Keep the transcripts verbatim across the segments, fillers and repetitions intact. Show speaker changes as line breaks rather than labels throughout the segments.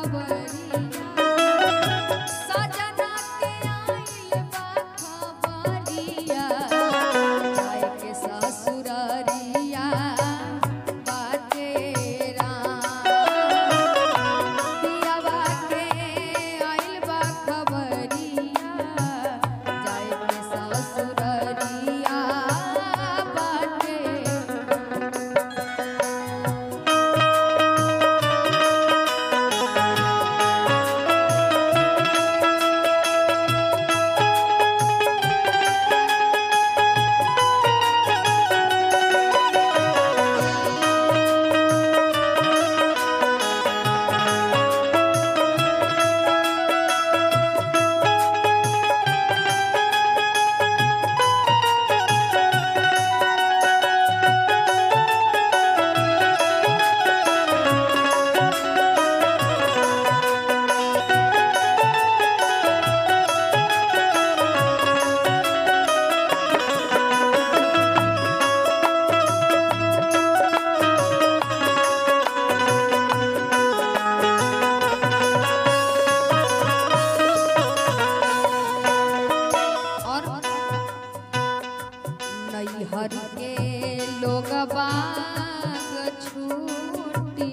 हर के लोग बाग छूटी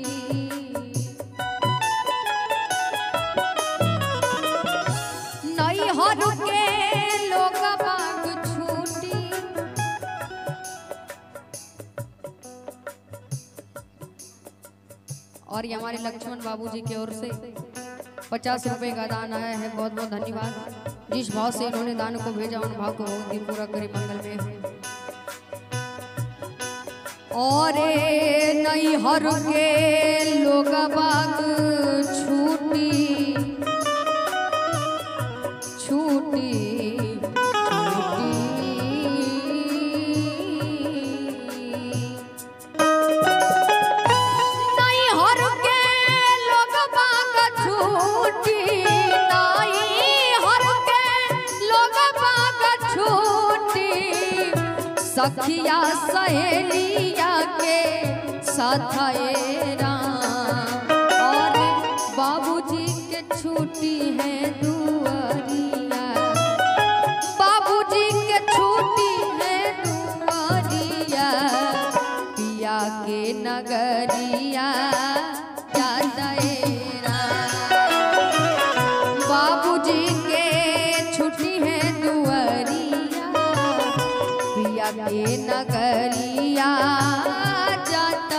नई हर के लोग बाग छूटी और ये हमारे लक्ष्मण बाबूजी की ओर से पचास रुपए का दान आया है। बहुत बहुत धन्यवाद। जिस भाव से इन्होंने दान को भेजा उन भाव को बहुत दिन पूरा करे मंगल में है। और नई हर के लोग बाग छूटी छूटी नई हर के लोग बाग छूटी नई हर के लोग बाग छूटी सखिया सहेलिया के साथ और बाबूजी के छुट्टी है दुआरिया बाबूजी के छुट्टी है दुआरिया पिया के नगरिया बाबूजी के छुट्टी है दुआरिया पिया के नगरिया जाता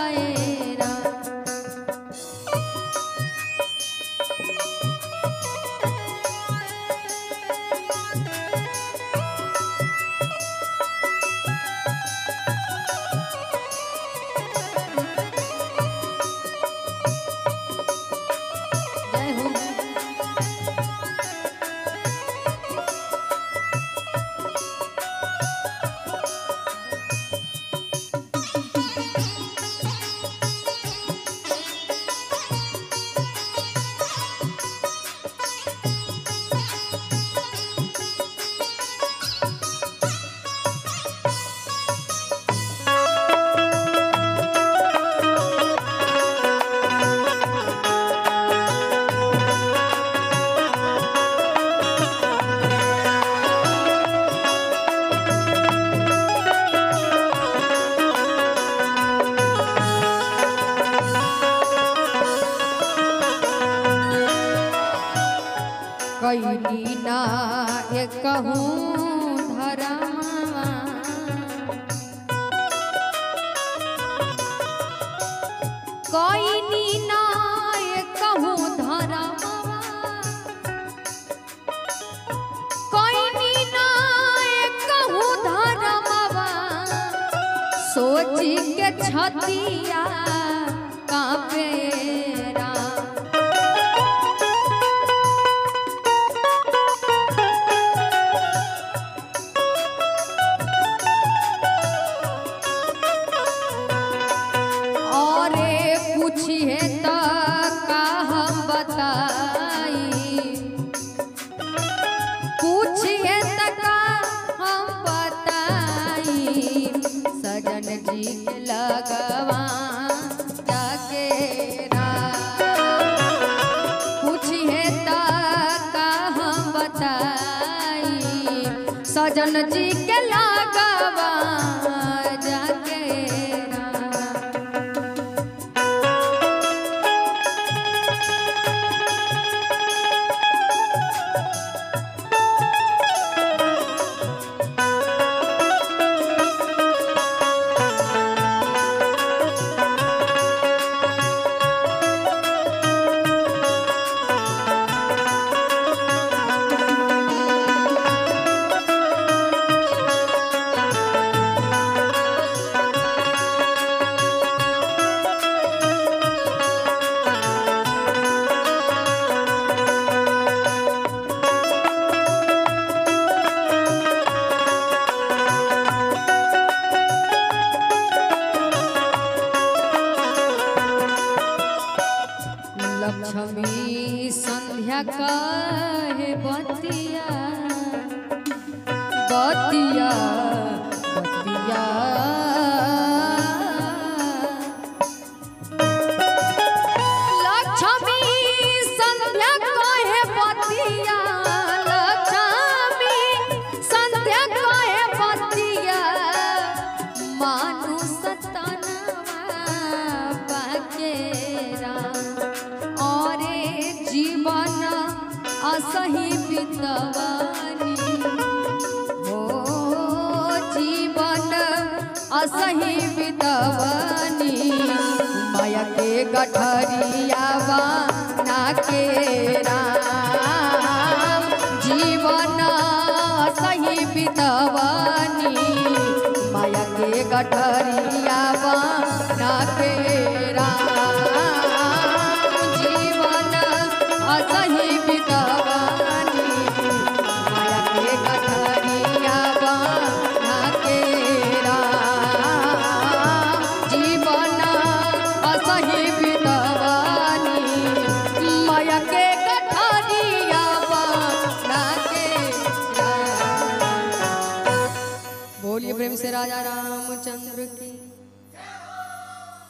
कैली ना एक कहूँ धरवा कैली ना एक कहूँ धरवा कैली ना एक कहूँ धरवा सोची के छतिया कांपे सजन जी के लगवा सजन जी के लागवा जाके राम। लक्ष्मी संध्या कहे बतिया बतिया बतिया लक्ष्मी संध्या कहे बतिया लक्ष्मी संध्या कहे बतिया मानु सतनवा बाकेरा जीवन असही बितवानी हो जीवन असही बितवानी माया के गठरिया बना के राम जीवन असही बितवानी माया के गठरिया बना के राम असही बितवानी माया के गठरिया बना के राम जीवन असही बितवानी माया के गठरिया बना के राम। बोलिए प्रेम से राजा रामचंद्र की।